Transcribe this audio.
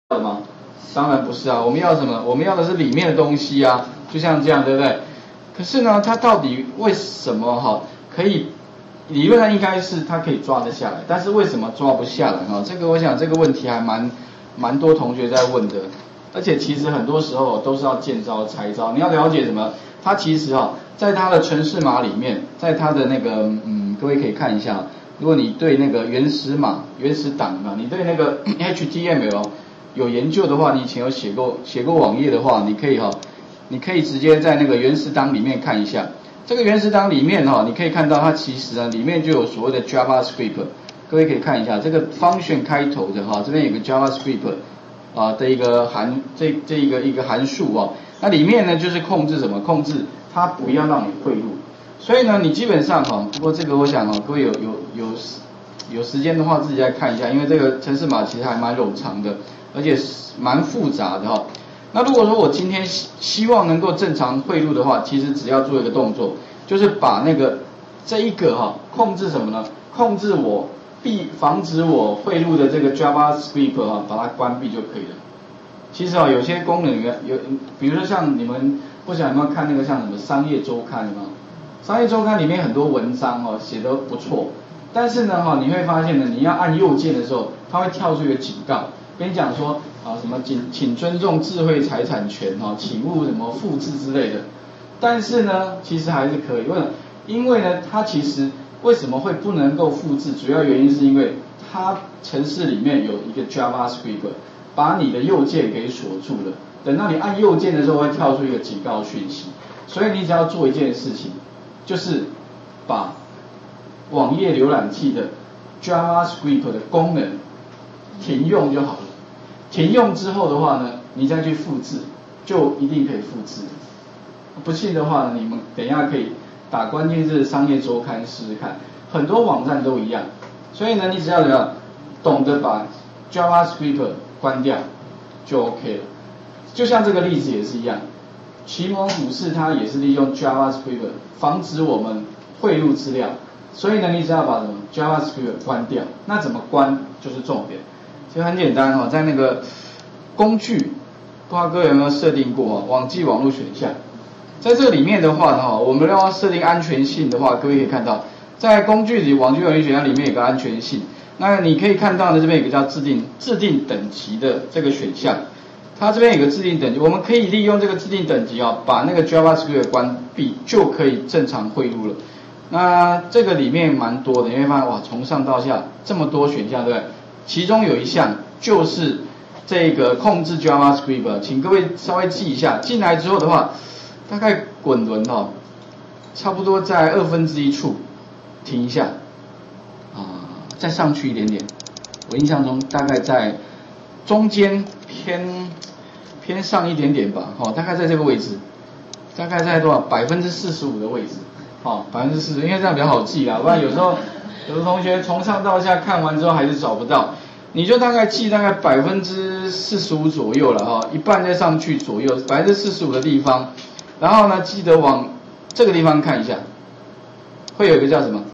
的吗？当然不是啊，我们要什么？我们要的是里面的东西啊，就像这样，对不对？可是呢，它到底为什么可以？理论上应该是它可以抓得下来，但是为什么抓不下来这个我想这个问题还蛮多同学在问的，而且其实很多时候都是要见招拆招。你要了解什么？它其实在它的程式码里面，在它的那个各位可以看一下，如果你对那个原始码、原始档你对那个 HTML 有研究的话，你以前有写过网页的话，你可以直接在那个原始档里面看一下。这个原始档里面你可以看到它其实里面就有所谓的 JavaScript， 各位可以看一下这个 function 开头的这边有个 JavaScript 的一个一个函数那里面呢就是控制什么？控制它不要让你汇入。所以呢，你基本上不过这个我想各位有时间的话自己再看一下，因为这个程式码其实还蛮冗长的，而且蛮复杂的那如果说我今天希望能够正常汇入的话，其实只要做一个动作，就是把这一个控制什么呢？控制防止我汇入的这个 JavaScript 把它关闭就可以了。其实有些功能比如说像你们不晓得有没有看那个像什么商业周刊有没有？商业周刊里面很多文章写得不错，但是呢你会发现呢，你要按右键的时候，它会跳出一个警告，跟你讲说什么请尊重智慧财产权请勿什么复制之类的。但是呢，其实还是可以，因为呢，它其实为什么会不能够复制？主要原因是因为它程式里面有一个 JavaScript， 把你的右键给锁住了。等到你按右键的时候，会跳出一个警告讯息。所以你只要做一件事情，就是把网页浏览器的 JavaScript 的功能停用就好了。停用之后的话呢，你再去复制，就一定可以复制。不信的话呢，你们等一下可以打关键字商业周刊试试看，很多网站都一样。所以呢，你只要懂得把 JavaScript 关掉就 OK 了。就像这个例子也是一样，奇摩股市它也是利用 JavaScript 防止我们汇入资料。所以呢，你只要把什么 JavaScript 关掉，那怎么关就是重点。其实很简单在那个工具，不知道各位有没有设定过网际网络选项。在这里面的话呢我们要设定安全性的话，各位可以看到，在工具里网际网络选项里面有个安全性。那你可以看到呢，这边有个叫制定等级的这个选项，它这边有个制定等级，我们可以利用这个制定等级把那个 JavaScript 关闭，就可以正常汇入了。那这个里面蛮多的，你会发现从上到下这么多选项，对不对？其中有一项就是这个控制 JavaScript， 请各位稍微记一下。进来之后的话，大概滚轮差不多在1/2处停一下再上去一点点。我印象中大概在中间偏上一点点吧大概在这个位置，大概在多少45%的位置40%，因为这样比较好记不然有时候有的同学从上到下看完之后还是找不到，你就大概记大概45%左右了一半再上去左右45%的地方，然后呢记得往这个地方看一下，会有一个叫什么